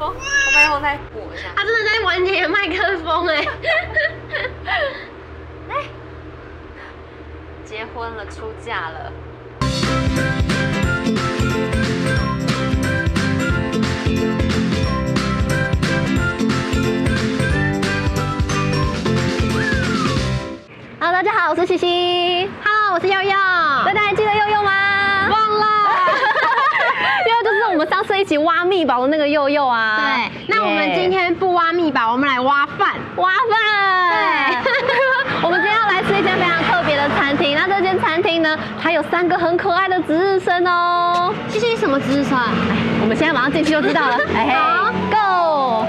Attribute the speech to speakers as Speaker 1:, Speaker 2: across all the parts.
Speaker 1: 风，麦克风再拨一下。
Speaker 2: 他真的在玩你的麦克风哎！
Speaker 1: 哎，结婚了，出嫁了。
Speaker 3: Hello， 大家好，我是西西。
Speaker 2: Hello， 我是佑佑。
Speaker 3: 大家还记得佑佑吗？
Speaker 2: 忘了。
Speaker 3: 佑佑就是我们上次一起挖蜜宝的那个佑佑啊。
Speaker 2: 对，那我们今天不挖蜜宝，我们来挖饭。
Speaker 3: 挖饭。对。我们今天要来吃一间非常特别的餐厅。那这间餐厅呢，它有3个很可爱的值日生哦。
Speaker 2: 西西什么值日生？
Speaker 3: 我们现在马上进去就知道了。
Speaker 2: 好
Speaker 3: ，Go。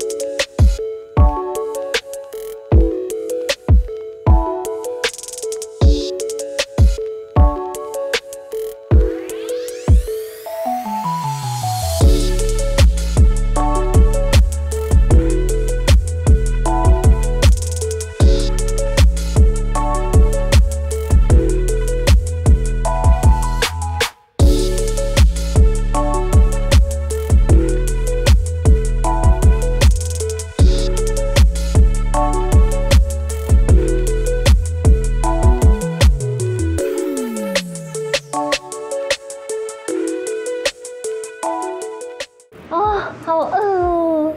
Speaker 3: 好饿哦！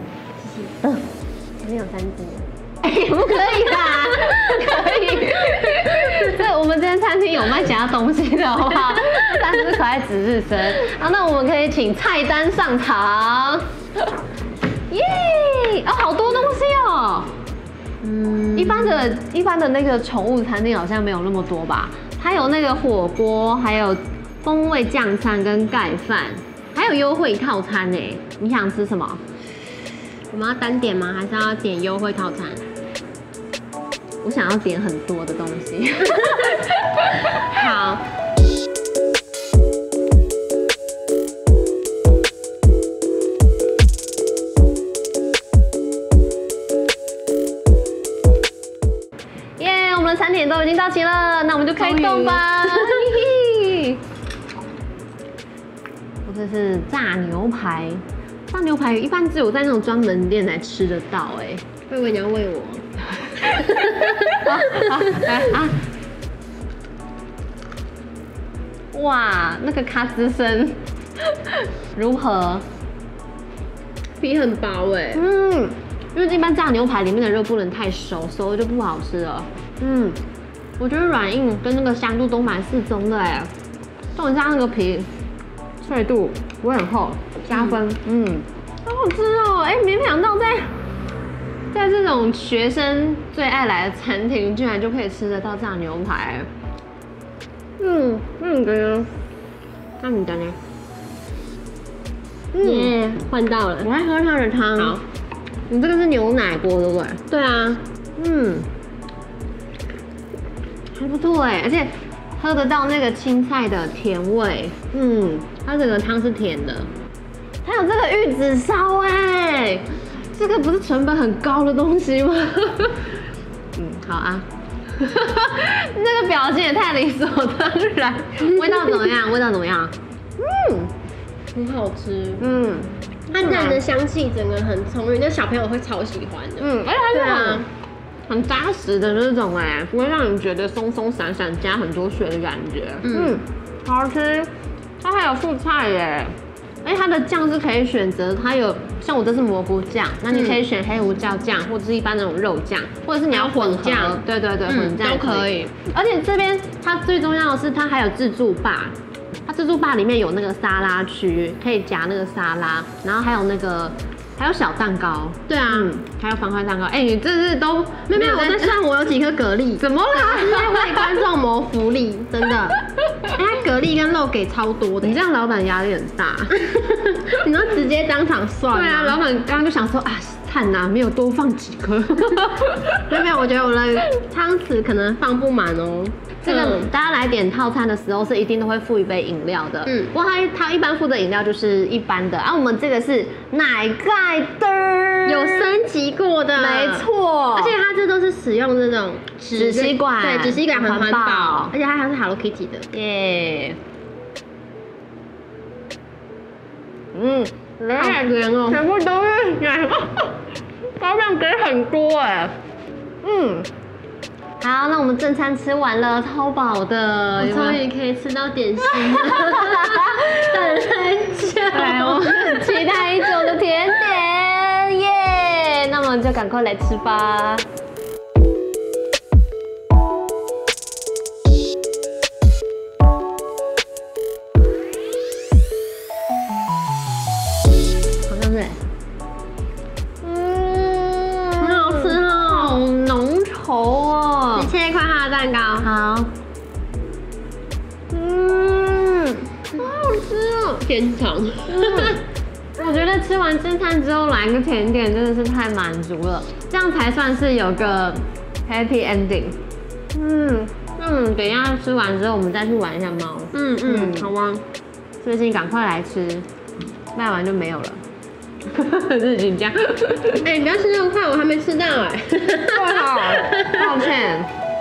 Speaker 3: 前面有3只，
Speaker 2: 哎，不可以啦，不可以。
Speaker 3: 对，我们这间餐厅有卖其他东西的，好不好？3只可爱值日生。好，那我们可以请菜单上场。耶！哦，好多东西哦。一般的那个宠物餐厅好像没有那么多吧？它有那个火锅，还有风味酱餐跟盖饭。还有优惠套餐呢，你想吃什么？
Speaker 2: 我们要单点吗？还是要点优惠套餐？
Speaker 3: 我想要点很多的东西。
Speaker 2: 好。
Speaker 3: 耶，我们的餐点都已经到齐了，那我们就开动吧。这是炸牛排，炸牛排一般只有在那种专门店才吃得到哎。
Speaker 2: 我以为你要喂我。
Speaker 3: 来。哇，那个咔吱声如何？
Speaker 2: 皮很薄哎。
Speaker 3: 因为一般炸牛排里面的肉不能太熟，熟了就不好吃了。我觉得软硬跟那个香度都蛮适中的哎，重点像那个皮。脆度不会很厚，加分。好好吃哦！哎，没想到在这种学生最爱来的餐厅，居然就可以吃得到炸牛排。那你的呢？那你的呢？
Speaker 2: 耶，换到了。
Speaker 3: 我来喝它的汤。好，你这个是牛奶锅对不对？
Speaker 2: 对啊。
Speaker 3: 还不错哎，而且喝得到那个青菜的甜味。它整个汤是甜的，还有这个玉子烧哎，这个不是成本很高的东西吗？好啊，那个表情也太理所当然。味道怎么样？味道怎么样？
Speaker 2: 很好吃。它蛋的香气整个很充裕，那小朋友会超喜欢的。
Speaker 3: 而且它是很扎实的那种哎，不会让你觉得松松散散加很多水的感觉。好好吃。它还有素菜耶，而且它的酱是可以选择，它有像我这是蘑菇酱，那你可以选黑胡椒酱，或者是一般那种肉酱，或者是你要混酱，对，混酱
Speaker 2: 都可以。
Speaker 3: 而且这边它最重要的是它还有自助吧，它自助吧里面有那个沙拉区，可以夹那个沙拉，然后还有小蛋糕，
Speaker 2: 对啊，
Speaker 3: 还有方块蛋糕。哎，你这是都
Speaker 2: 没有？我在算我有几颗蛤蜊，
Speaker 3: 怎么啦？
Speaker 2: 是在为观众谋福利，真的。它蛤蜊跟肉给超多的，
Speaker 3: 你这样老板压力很大。
Speaker 2: 你说直接当场算？
Speaker 3: 对啊，老板刚刚就想说啊，惨呐，没有多放几颗。
Speaker 2: 没有，我觉得我的汤匙可能放不满哦。
Speaker 3: 这个大家来点套餐的时候是一定都会附一杯饮料的。不过它一般附的饮料就是一般的，我们这个是奶盖的，
Speaker 2: 有升级过的，
Speaker 3: 没错。
Speaker 2: 而且它这都是使用这种
Speaker 3: 纸吸管，
Speaker 2: 对，纸吸管很环保，而且它还是 Hello Kitty 的，
Speaker 3: 耶。 好甜哦，全部都是盐，高量给很多哎。好，那我们正餐吃完了，超饱的，
Speaker 2: 我终于可以吃到点心了，等很久。
Speaker 3: 对，我们期待已久的甜点，耶！那么就赶快来吃吧。好像是，
Speaker 2: 很好吃哦，
Speaker 3: 好浓稠哦。
Speaker 2: 你切一块它的蛋糕。
Speaker 3: 好，
Speaker 2: 好好吃哦，天堂。
Speaker 3: 我觉得吃完正餐之后来个甜点真的是太满足了，这样才算是有个 happy ending。等一下吃完之后我们再去玩一下猫。
Speaker 2: 好啊，
Speaker 3: 最近赶快来吃，卖完就没有了。自己讲。
Speaker 2: 哎，你不要吃那么快，我还没吃到哎。
Speaker 3: 抱歉。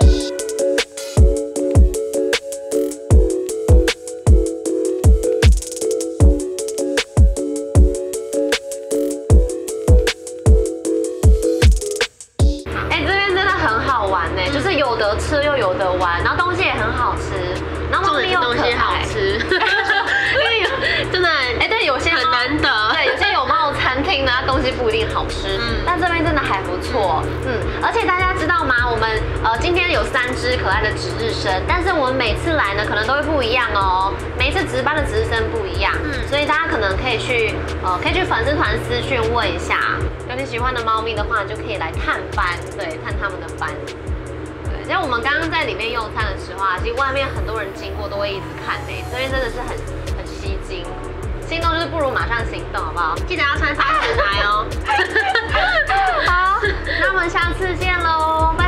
Speaker 3: 就是有得吃又有得玩，然后东西也很好吃，然后猫咪又可爱，
Speaker 2: 好吃，因为真的
Speaker 3: 对，有些
Speaker 2: 很难得，
Speaker 3: 对，有些有猫的餐厅呢，东西不一定好吃，但这边真的还不错，而且大家知道吗？我们今天有3只可爱的值日生，但是我们每次来呢，可能都会不一样哦，每一次值班的值日生不一样，所以大家可能可以去粉丝团私讯问一下，有你喜欢的猫咪的话，就可以来探班，对，探他们的班。其实我们刚刚在里面用餐的时候啊，其实外面很多人经过都会一直看呢，这边真的是很吸睛。心动就是不如马上行动，好不好？
Speaker 2: 记得要穿3层来哦。
Speaker 3: 好，那我们下次见喽，拜拜。